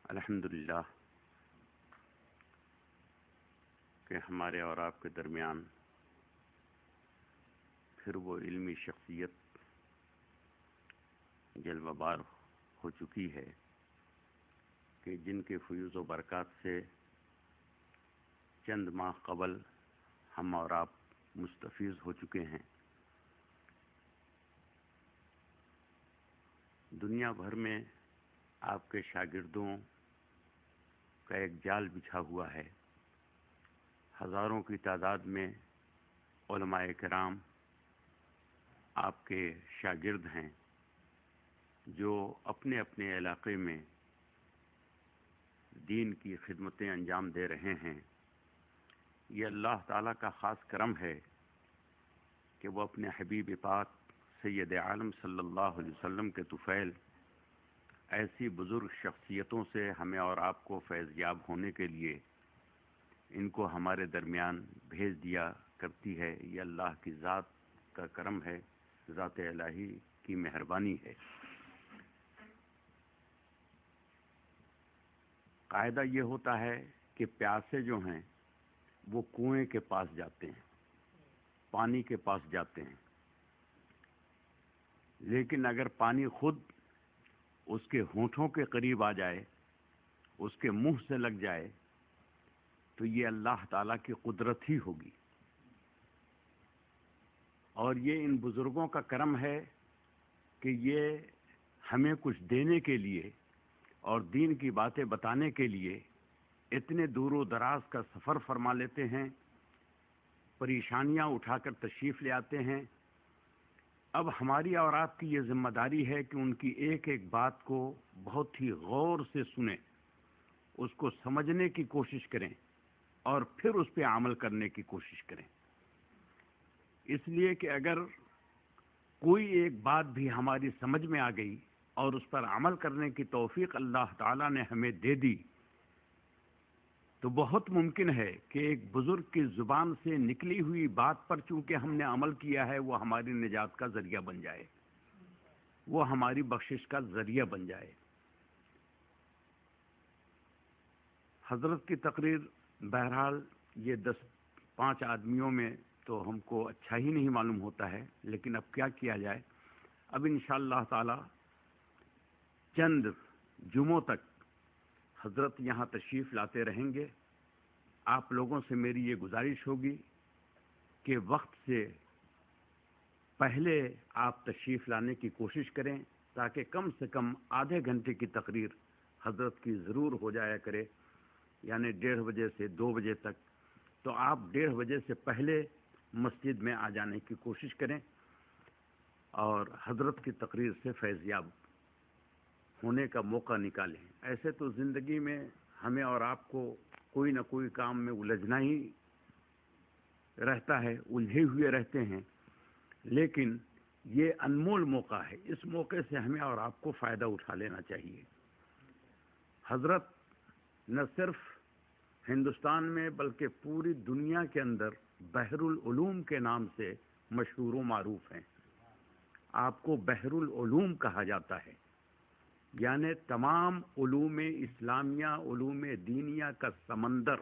الحمدللہ کہ ہمارے اور آپ کے درمیان پھر وہ علمی شخصیت جلوہ بار ہو چکی ہے کہ جن کے فیوز و برکات سے چند ماہ قبل ہم اور آپ مستفیض ہو چکے ہیں۔ دنیا بھر میں آپ کے شاگردوں کا ایک جال بچھا ہوا ہے۔ ہزاروں کی تعداد میں علماء کرام آپ کے شاگرد ہیں جو اپنے اپنے علاقے میں دین کی خدمتیں انجام دے رہے ہیں۔ یہ اللہ تعالیٰ کا خاص کرم ہے کہ وہ اپنے حبیب پاک سید عالم صلی اللہ علیہ وسلم کے طفیل ایسی بزرگ شخصیتوں سے ہمیں اور آپ کو فیض یاب ہونے کے لیے ان کو ہمارے درمیان بھیج دیا کرتی ہے۔ یہ اللہ کی ذات کا کرم ہے، ذات الہی کی مہربانی ہے۔ قاعدہ یہ ہوتا ہے کہ پیاسے جو ہیں وہ کنویں کے پاس جاتے ہیں، پانی کے پاس جاتے ہیں، لیکن اگر پانی خود اس کے ہونٹوں کے قریب آ جائے، اس کے منہ سے لگ جائے، تو یہ اللہ تعالیٰ کی قدرت ہی ہوگی۔ اور یہ ان بزرگوں کا کرم ہے کہ یہ ہمیں کچھ دینے کے لیے اور دین کی باتیں بتانے کے لیے اتنے دور و دراز کا سفر فرما لیتے ہیں، پریشانیاں اٹھا کر تشریف لے آتے ہیں۔ اب ہماری اور آپ کی یہ ذمہ داری ہے کہ ان کی ایک ایک بات کو بہت ہی غور سے سنیں، اس کو سمجھنے کی کوشش کریں اور پھر اس پہ عمل کرنے کی کوشش کریں۔ اس لیے کہ اگر کوئی ایک بات بھی ہماری سمجھ میں آ گئی اور اس پر عمل کرنے کی توفیق اللہ تعالیٰ نے ہمیں دے دی، تو بہت ممکن ہے کہ ایک بزرگ کی زبان سے نکلی ہوئی بات پر چونکہ ہم نے عمل کیا ہے وہ ہماری نجات کا ذریعہ بن جائے، وہ ہماری بخشش کا ذریعہ بن جائے۔ حضرت کی تقریر بہرحال یہ 5 آدمیوں میں تو ہم کو اچھا ہی نہیں معلوم ہوتا ہے، لیکن اب کیا کیا جائے۔ اب انشاءاللہ تعالی چند جمعوں تک حضرت یہاں تشریف لاتے رہیں گے۔ آپ لوگوں سے میری یہ گزارش ہوگی کہ وقت سے پہلے آپ تشریف لانے کی کوشش کریں تاکہ کم سے کم آدھے گھنٹے کی تقریر حضرت کی ضرور ہو جایا کرے، یعنی 1:30 بجے سے 2 بجے تک۔ تو آپ 1:30 بجے سے پہلے مسجد میں آ جانے کی کوشش کریں اور حضرت کی تقریر سے فیض یاب ہونے کا موقع نکالیں۔ ایسے تو زندگی میں ہمیں اور آپ کو کوئی نہ کوئی کام میں الجھنا ہی رہتا ہے، الجھے ہوئے رہتے ہیں، لیکن یہ انمول موقع ہے، اس موقع سے ہمیں اور آپ کو فائدہ اٹھا لینا چاہیے۔ حضرت نہ صرف ہندوستان میں بلکہ پوری دنیا کے اندر بحر العلوم کے نام سے مشہور و معروف ہیں۔ آپ کو بحر العلوم کہا جاتا ہے، یعنی تمام علوم اسلامیہ، علوم دینیہ کا سمندر۔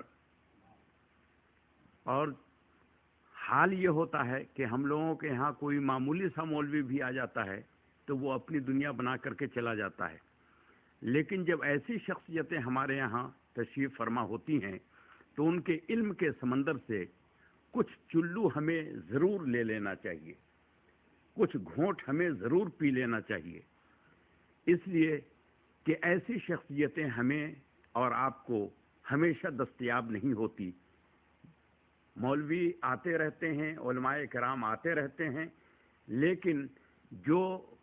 اور حال یہ ہوتا ہے کہ ہم لوگوں کے یہاں کوئی معمولی سا مولوی بھی آ جاتا ہے تو وہ اپنی دنیا بنا کر کے چلا جاتا ہے، لیکن جب ایسی شخصیتیں ہمارے یہاں تشریف فرما ہوتی ہیں تو ان کے علم کے سمندر سے کچھ چلو ہمیں ضرور لے لینا چاہیے، کچھ گھونٹ ہمیں ضرور پی لینا چاہیے، اس لیے کہ ایسی شخصیتیں ہمیں اور آپ کو ہمیشہ دستیاب نہیں ہوتی۔ مولوی آتے رہتے ہیں، علماء کرام آتے رہتے ہیں، لیکن جو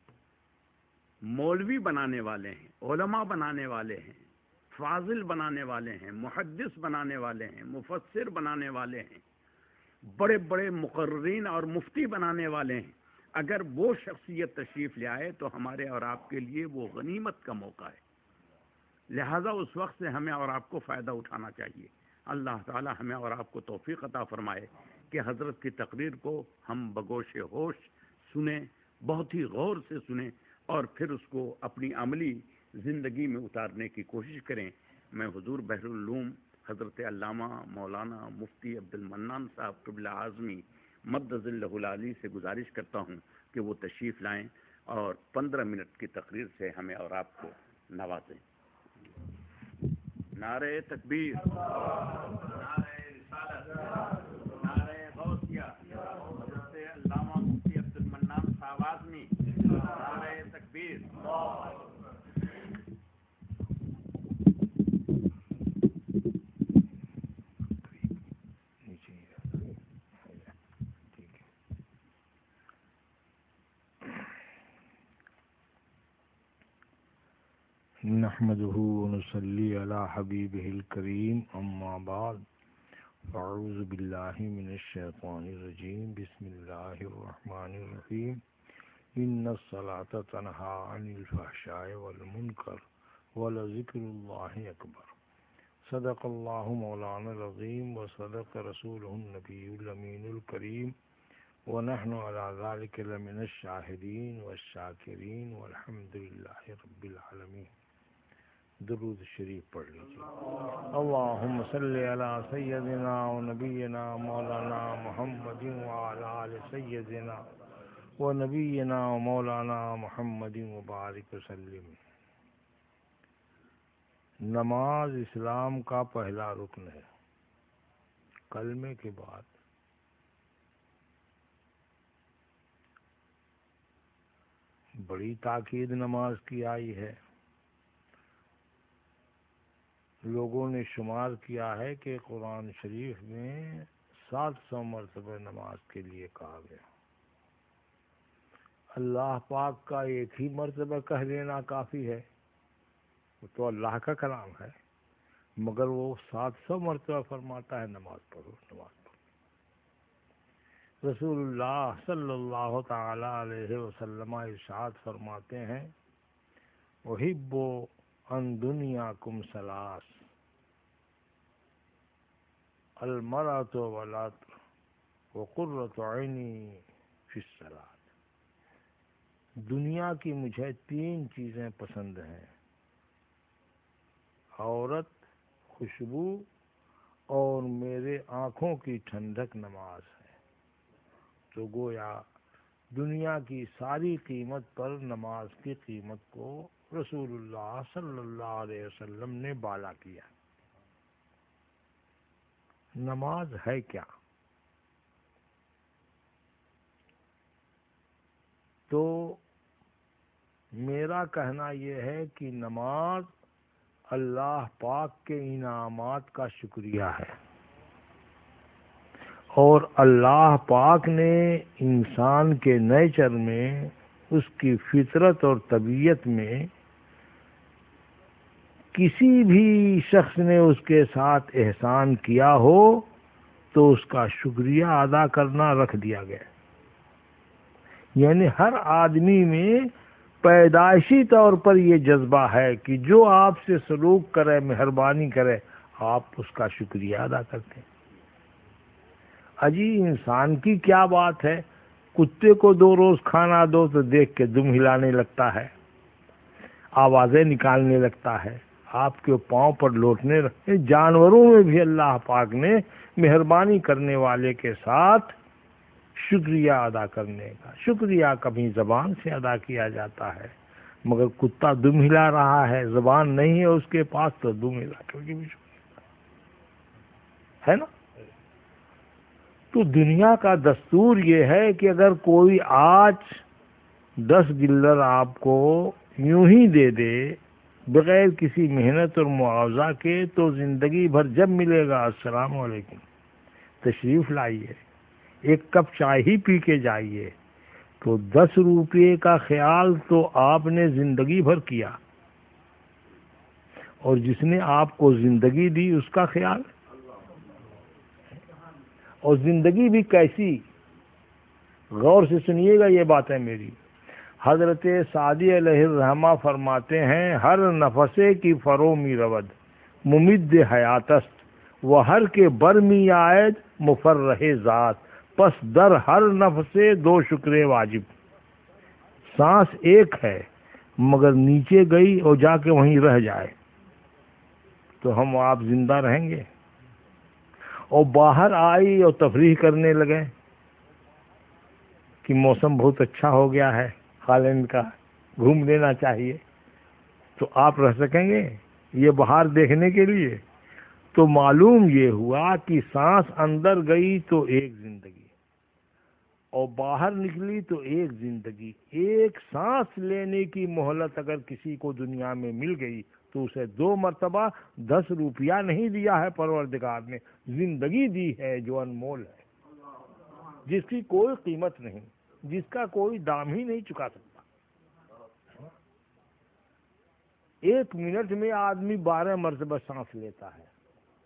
مولوی بنانے والے ہیں، علماء بنانے والے ہیں، فاضل بنانے والے ہیں، محدث بنانے والے ہیں، مفسر بنانے والے ہیں، بڑے بڑے مقررین اور مفتی بنانے والے ہیں، اگر وہ شخصیت تشریف لے آئے تو ہمارے اور آپ کے لیے وہ غنیمت کا موقع ہے۔ لہذا اس وقت سے ہمیں اور آپ کو فائدہ اٹھانا چاہیے۔ اللہ تعالی ہمیں اور آپ کو توفیق عطا فرمائے کہ حضرت کی تقریر کو ہم بگوش ہوش سنیں، بہت ہی غور سے سنیں اور پھر اس کو اپنی عملی زندگی میں اتارنے کی کوشش کریں. میں حضور بحر العلوم حضرت علامہ مولانا مفتی عبد المنان صاحب قبلہ اعظمی مد ظلہ العالی سے گزارش کرتا ہوں کہ وہ تشریف لائیں اور 15 منٹ کی تقریر سے ہمیں اور آپ کو نوازیں. نعرہ تکبیر، نعرہ رسالت، نعرہ غوثیہ، حضرت علامہ مفتی عبد المنان صاحب اعظمی، نعرہ تکبیر. نحمده ونصلي على حبيبه الكريم اما بعد اعوذ بالله من الشيطان الرجيم بسم الله الرحمن الرحيم ان الصلاة تنهى عن الفحشاء والمنكر ولذكر الله اكبر. صدق الله مولانا العظيم وصدق رسوله النبي الامين الكريم ونحن على ذلك لمن الشاهدين والشاكرين والحمد لله رب العالمين. درود شریف پڑھ لیجیے. اللہم صلی علی سیدنا و نبینا مولانا محمد وعلی آل سیدنا و نبینا و مولانا محمد مبارک وسلم. نماز اسلام کا پہلا رکن ہے. کلمے کے بعد بڑی تاکید نماز کی آئی ہے. لوگوں نے شمار کیا ہے کہ قرآن شریف میں 700 مرتبہ نماز کے لیے کہا گیا. اللہ پاک کا ایک ہی مرتبہ کہہ دینا کافی ہے، وہ تو اللہ کا کلام ہے، مگر وہ 700 مرتبہ فرماتا ہے نماز پڑھو نماز پڑھو. رسول اللہ صلی اللہ تعالی علیہ وسلم ارشاد فرماتے ہیں احب ان دنیاکم ثلاث المرأة والعطر وقرۃ عینی فی الصلاۃ. دنیا کی مجھے 3 چیزیں پسند ہیں، عورت، خوشبو اور میرے آنکھوں کی ٹھنڈک نماز ہے. تو گویا دنیا کی ساری قیمت پر نماز کی قیمت کو رسول اللہ صلی اللہ علیہ وسلم نے بالا کیا. نماز ہے کیا؟ تو میرا کہنا یہ ہے کہ نماز اللہ پاک کے انعامات کا شکریہ ہے، اور اللہ پاک نے انسان کے نیچر میں، اس کی فطرت اور طبیعت میں کسی بھی شخص نے اس کے ساتھ احسان کیا ہو تو اس کا شکریہ ادا کرنا رکھ دیا گیا. یعنی ہر آدمی میں پیدائشی طور پر یہ جذبہ ہے کہ جو آپ سے سلوک کرے، مہربانی کرے، آپ اس کا شکریہ ادا کرتے ہیں. اجی انسان کی کیا بات ہے، کتے کو 2 روز کھانا دو تو دیکھ کے دم ہلانے لگتا ہے، آوازیں نکالنے لگتا ہے، آپ کے پاؤں پر لوٹنے لگتے. جانوروں میں بھی اللہ پاک نے مہربانی کرنے والے کے ساتھ شکریہ ادا کرنے کا، شکریہ کبھی زبان سے ادا کیا جاتا ہے، مگر کتا دم ہلا رہا ہے، زبان نہیں ہے اس کے پاس، تو دم ہلا کر کے بھی شکریہ ہے نا. تو دنیا کا دستور یہ ہے کہ اگر کوئی آج 10 گلر آپ کو یوں ہی دے دے بغیر کسی محنت اور معاوضہ کے، تو زندگی بھر جب ملے گا السلام علیکم، تشریف لائیے، 1 کپ چائے ہی پی کے جائیے، تو 10 روپے کا خیال تو آپ نے زندگی بھر کیا، اور جس نے آپ کو زندگی دی اس کا خیال. اور زندگی بھی کیسی، غور سے سنیے گا یہ باتیں میری. حضرت سعدی علیہ الرحمہ فرماتے ہیں ہر نفسے کی فرومی رود ممد حیاتست و ہر کے برمی آید مفرح ذات پس در ہر نفسے 2 شکر واجب. سانس ایک ہے مگر نیچے گئی اور جا کے وہیں رہ جائے تو ہم آپ زندہ رہیں گے؟ اور باہر آئی اور تفریح کرنے لگے کہ موسم بہت اچھا ہو گیا ہے ہالینڈ کا، گھوم لینا چاہیے، تو آپ رہ سکیں گے یہ باہر دیکھنے کے لیے؟ تو معلوم یہ ہوا کہ سانس اندر گئی تو ایک زندگی اور باہر نکلی تو ایک زندگی۔ ایک سانس لینے کی مہلت اگر کسی کو دنیا میں مل گئی تو اسے 2 مرتبہ 10 روپیہ نہیں دیا ہے پروردگار نے، زندگی دی ہے جو انمول ہے، جس کی کوئی قیمت نہیں، جس کا کوئی دام ہی نہیں چکا سکتا۔ 1 منٹ میں آدمی 12 مرتبہ سانس لیتا ہے،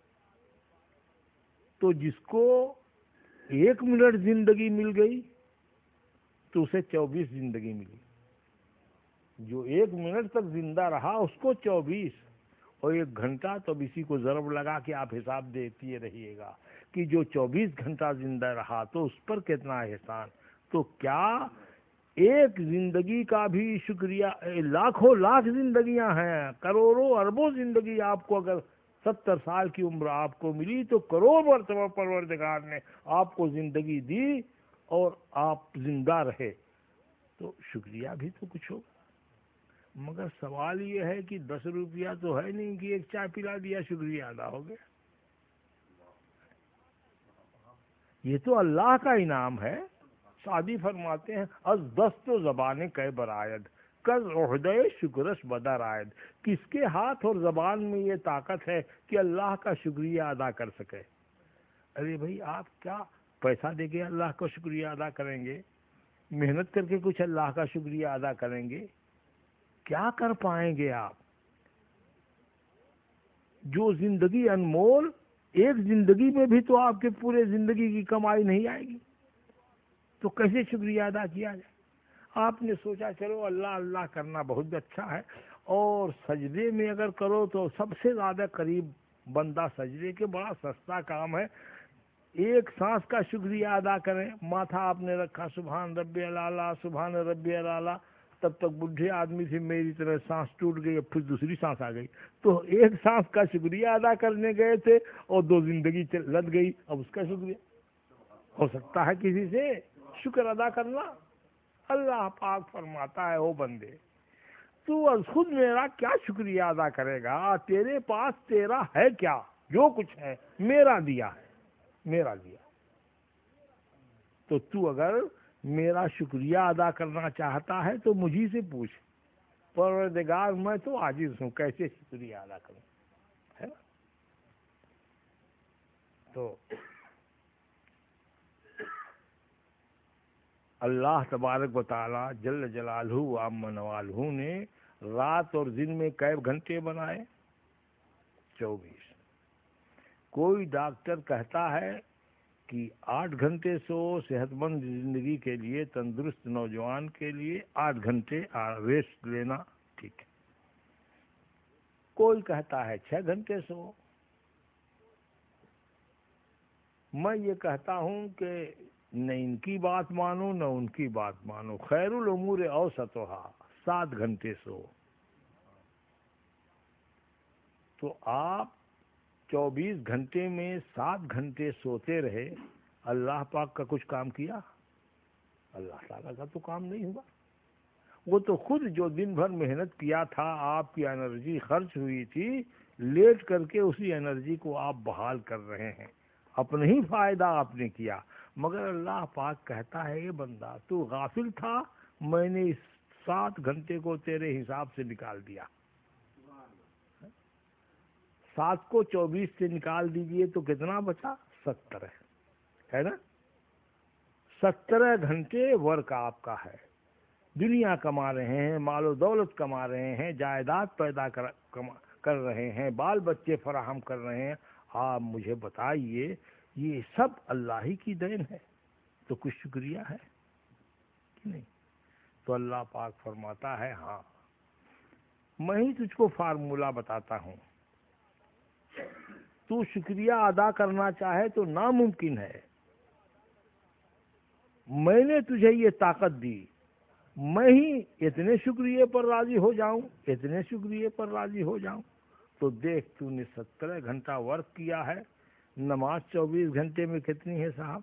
تو جس کو 1 منٹ زندگی مل گئی تو اسے 24 زندگی ملی۔ جو 1 منٹ تک زندہ رہا اس کو 24، اور 1 گھنٹہ تو اب اسی کو ضرب لگا کے آپ حساب دیتے رہیے گا کہ جو 24 گھنٹہ زندہ رہا تو اس پر کتنا احسان۔ تو کیا ایک زندگی کا بھی شکریہ؟ لاکھوں لاکھ زندگیاں ہیں، کروڑوں اربوں زندگی آپ کو اگر 70 سال کی عمر آپ کو ملی تو کروڑ مرتبہ پروردگار نے آپ کو زندگی دی اور آپ زندہ رہے، تو شکریہ بھی تو کچھ ہوگا۔ مگر سوال یہ ہے کہ 10 روپیہ تو ہے نہیں کہ ایک چائے پلا دیا شکریہ ادا ہو گیا۔ یہ تو اللہ کا انعام ہے۔ سعدی فرماتے ہیں از دست و زبان کے برآید کز عہدے شکرش بدر آید۔ کس کے ہاتھ اور زبان میں یہ طاقت ہے کہ اللہ کا شکریہ ادا کر سکے؟ ارے بھائی، آپ کیا پیسہ دے کے اللہ کا شکریہ ادا کریں گے؟ محنت کر کے کچھ اللہ کا شکریہ ادا کریں گے؟ کیا کر پائیں گے آپ؟ جو زندگی انمول، ایک زندگی میں بھی تو آپ کے پورے زندگی کی کمائی نہیں آئے گی، تو کیسے شکریہ ادا کیا جائے؟ آپ نے سوچا چلو اللہ اللہ کرنا بہت اچھا ہے، اور سجدے میں اگر کرو تو سب سے زیادہ قریب بندہ سجدے کے، بڑا سستا کام ہے۔ ایک سانس کا شکریہ ادا کریں، ماتھا آپ نے رکھا سبحان ربی الاعلیٰ سبحان ربی الاعلیٰ، تب تک بڈھے آدمی سے میری طرح سانس ٹوٹ گئی، اب پھر دوسری سانس آ گئی، تو ایک سانس کا شکریہ ادا کرنے گئے تھے اور 2 زندگی لد گئی، اب اس کا شکریہ ہو سکتا ہے کسی سے شکر ادا کرنا؟ اللہ پاک فرماتا ہے او بندے، تو از خود میرا کیا شکریہ ادا کرے گا؟ تیرے پاس تیرا ہے کیا؟ جو کچھ ہے میرا دیا ہے، میرا دیا۔ تو اگر میرا شکریہ ادا کرنا چاہتا ہے تو مجھے سے پوچھ، پروردگار میں تو عاجز ہوں، کیسے شکریہ ادا کروں؟ ہے نا؟ تو اللہ تبارک و تعالی جل جلالہ و عم نوالہ نے رات اور دن میں کئے گھنٹے بنائے؟ 24۔ کوئی ڈاکٹر کہتا ہے کہ 8 گھنٹے سو، صحت مند زندگی کے لیے، تندرست نوجوان کے لیے 8 گھنٹے ریسٹ لینا ٹھیک ہے۔ کوئی کہتا ہے 6 گھنٹے سو۔ میں یہ کہتا ہوں کہ نہ ان کی بات مانو نہ ان کی بات مانو، خیر الامور اوسطھا، 7 گھنٹے سو۔ تو آپ 24 گھنٹے میں 7 گھنٹے سوتے رہے، اللہ پاک کا کچھ کام کیا؟ اللہ تعالیٰ کا تو کام نہیں ہوا۔ وہ تو خود جو دن بھر محنت کیا تھا، آپ کی انرجی خرچ ہوئی تھی، لیٹ کر کے اسی انرجی کو آپ بحال کر رہے ہیں، اپنا ہی فائدہ آپ نے کیا۔ مگر اللہ پاک کہتا ہے یہ بندہ تو غافل تھا، میں نے اس 7 گھنٹے کو تیرے حساب سے نکال دیا۔ 7 کو 24 سے نکال دیجئے تو کتنا بچا؟ 17 ہے نا؟ 17 گھنٹے ورک آپ کا ہے، دنیا کما رہے ہیں، مال و دولت کما رہے ہیں، جائیداد پیدا کر رہے ہیں، بال بچے فراہم کر رہے ہیں۔ آپ مجھے بتائیے یہ سب اللہ ہی کی دین ہے، تو کچھ شکریہ ہے کہ نہیں؟ تو اللہ پاک فرماتا ہے ہاں، میں ہی تجھ کو فارمولہ بتاتا ہوں، تو شکریہ ادا کرنا چاہے تو ناممکن ہے۔ میں نے تجھے یہ طاقت دی، میں ہی اتنے شکریہ پر راضی ہو جاؤں، اتنے شکریہ پر راضی ہو جاؤں؟ تو دیکھ تو نے 17 گھنٹہ ورک کیا ہے، نماز 24 گھنٹے میں کتنی ہے صاحب؟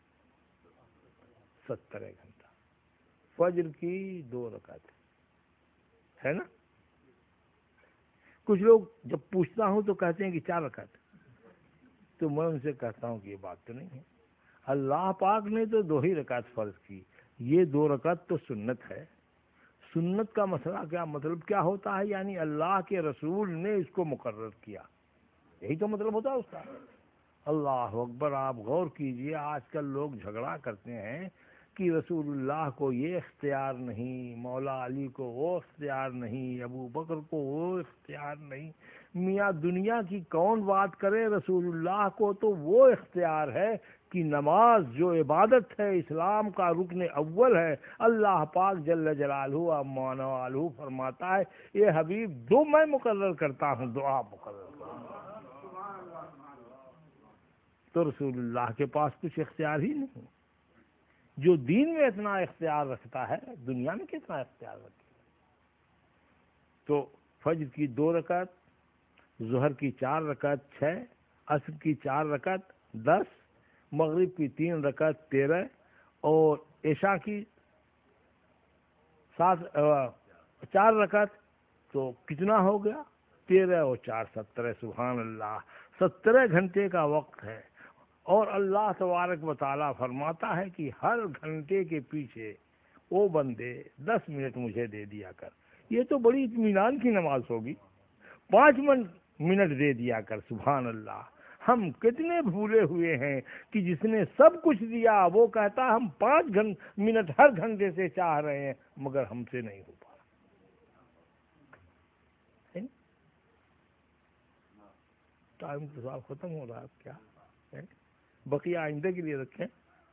17 گھنٹہ۔ فجر کی 2 رکعت ہے نا؟ کچھ لوگ جب پوچھتا ہوں تو کہتے ہیں کہ 4 رکعت، تو میں ان سے کہتا ہوں کہ یہ بات تو نہیں ہے، اللہ پاک نے تو 2 ہی رکعت فرض کی، یہ 2 رکعت تو سنت ہے۔ سنت کا مسئلہ کیا مطلب کیا ہوتا ہے؟ یعنی اللہ کے رسول نے اس کو مقرر کیا، یہی تو مطلب ہوتا ہے اس کا۔ اللہ اکبر! آپ غور کیجئے، آج کل لوگ جھگڑا کرتے ہیں کہ رسول اللہ کو یہ اختیار نہیں، مولا علی کو وہ اختیار نہیں، ابو بکر کو وہ اختیار نہیں۔ میاں دنیا کی کون بات کرے، رسول اللہ کو تو وہ اختیار ہے کہ نماز جو عبادت ہے، اسلام کا رکن اول ہے، اللہ پاک جل جلالہ عما نوالہ فرماتا ہے اے حبیب 2 میں مقرر کرتا ہوں، 2 آپ مقرر کرتا ہوں۔ تو رسول اللہ کے پاس کچھ اختیار ہی نہیں۔ جو دین میں اتنا اختیار رکھتا ہے، دنیا میں کتنا اختیار رکھتا ہے؟ تو فجر کی 2 رکعت، ظہر کی 4 رکعت 6، عصر کی 4 رکعت 10، مغرب کی 3 رکعت 13، اور عشاء کی 4 رکعت، تو کتنا ہو گیا؟ 13 اور 4 17۔ سبحان اللہ! 17 گھنٹے کا وقت ہے، اور اللہ تبارک و تعالیٰ فرماتا ہے کہ ہر گھنٹے کے پیچھے او بندے 10 منٹ مجھے دے دیا کر۔ یہ تو بڑی اطمینان کی نماز ہوگی، 5 منٹ دے دیا کر۔ سبحان اللہ! ہم کتنے بھولے ہوئے ہیں کہ جس نے سب کچھ دیا وہ کہتا ہم 5 منٹ ہر گھنٹے سے چاہ رہے ہیں، مگر ہم سے نہیں ہو پا رہا۔ ٹائم تو صاحب ختم ہو رہا ہے، کیا بقیہ آئندہ کے لیے رکھیں۔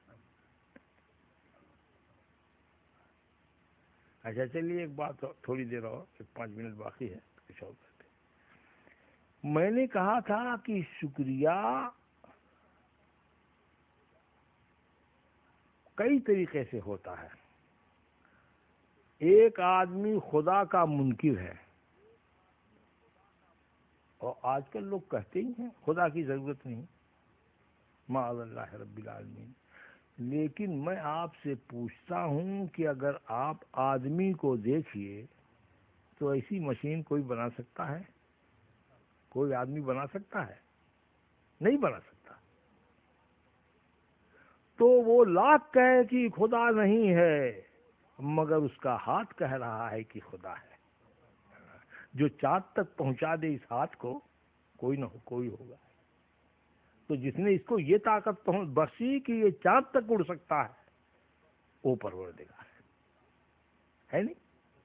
اچھا چلیے، ایک بات تھوڑی دیر اور، 5 منٹ باقی ہے، کچھ اور کرتے۔ میں نے کہا تھا کہ شکریہ کئی طریقے سے ہوتا ہے۔ ایک آدمی خدا کا منکر ہے، اور آج کل لوگ کہتے ہی ہیں خدا کی ضرورت نہیں، معاذ اللہ رب العالمین۔ لیکن میں آپ سے پوچھتا ہوں کہ اگر آپ آدمی کو دیکھیے تو ایسی مشین کوئی بنا سکتا ہے؟ کوئی آدمی بنا سکتا ہے؟ نہیں بنا سکتا۔ تو وہ لاکھ کہے کہ خدا نہیں ہے، مگر اس کا ہاتھ کہہ رہا ہے کہ خدا ہے۔ جو چاند تک پہنچا دے اس ہاتھ کو، کوئی نہ ہو کوئی ہوگا۔ تو جس نے اس کو یہ طاقت بخشی کہ یہ چاند تک اڑ سکتا ہے، وہ پروردگار ہے نہیں؟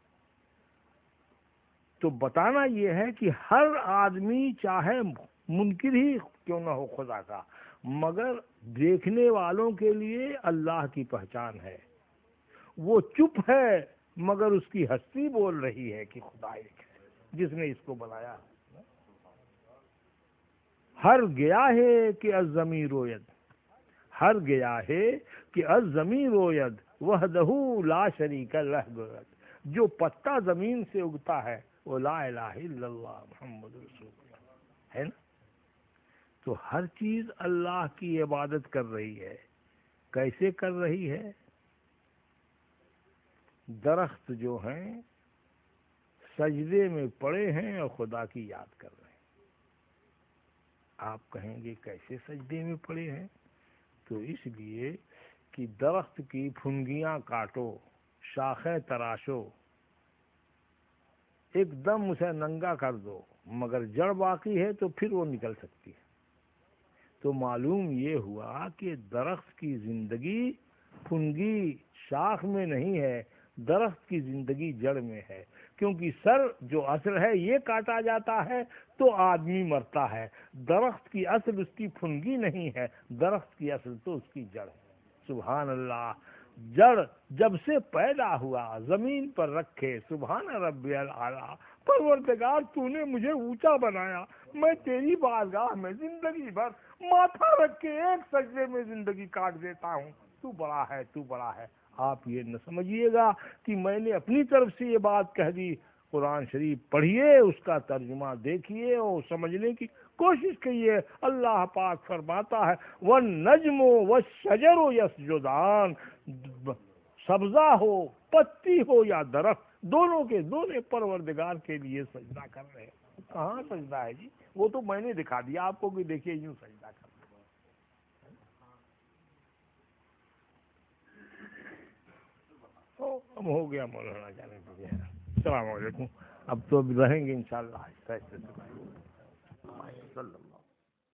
تو بتانا یہ ہے کہ ہر آدمی چاہے منکر ہی کیوں نہ ہو خدا کا، مگر دیکھنے والوں کے لیے اللہ کی پہچان ہے۔ وہ چپ ہے مگر اس کی ہستی بول رہی ہے کہ خدا ایک ہے جس نے اس کو بنایا۔ ہر گیا ہے کہ الزمیں روید، ہر گیا ہے کہ الزمیں روید وحدہ لا شریک لہ گوید۔ جو پتا زمین سے اگتا ہے وہ لا الہ الا اللہ محمد رسول اللہ ہے نا؟ تو ہر چیز اللہ کی عبادت کر رہی ہے۔ کیسے کر رہی ہے؟ درخت جو ہیں سجدے میں پڑے ہیں اور خدا کی یاد کر رہے ہیں۔ آپ کہیں گے کیسے سجدے میں پڑے ہیں؟ تو اس لیے کہ درخت کی پھنگیاں کاٹو، شاخیں تراشو، ایک دم اسے ننگا کر دو، مگر جڑ باقی ہے تو پھر وہ نکل سکتی ہے۔ تو معلوم یہ ہوا کہ درخت کی زندگی پھنگی شاخ میں نہیں ہے، درخت کی زندگی جڑ میں ہے، کیونکہ سر جو اصل ہے یہ کاٹا جاتا ہے تو آدمی مرتا ہے۔ درخت کی اصل اس کی پھنگی نہیں ہے، درخت کی اصل تو اس کی جڑ ہے۔ سبحان اللہ! جڑ جب سے پیدا ہوا زمین پر رکھے، سبحان ربی الاعلیٰ، پروردگار تو نے مجھے اونچا بنایا، میں تیری بارگاہ میں زندگی بھر ماتھا رکھ کے ایک سجدے میں زندگی کاٹ دیتا ہوں۔ تو بڑا ہے، تو بڑا ہے۔ آپ یہ نہ سمجھیے گا کہ میں نے اپنی طرف سے یہ بات کہہ دی. قرآن شریف پڑھیے، اس کا ترجمہ دیکھیے اور سمجھنے کی کوشش کیجیے. اللہ پاک فرماتا ہے وَالنَّجْمُ وَالشَّجَرُ يَسْجُدَانِ، سبزہ ہو، پتی ہو یا درخت، دونوں کے دونوں پروردگار کے لیے سجدہ کر رہے ہیں. کہاں سجدہ ہے جی؟ وہ تو میں نے دکھا دیا آپ کو کہ دیکھیے یوں سجدہ کرنا. اب ہو گیا مولانا جانے دیجیے. السلام علیکم. اب تو رہیں گے انشاءاللہ.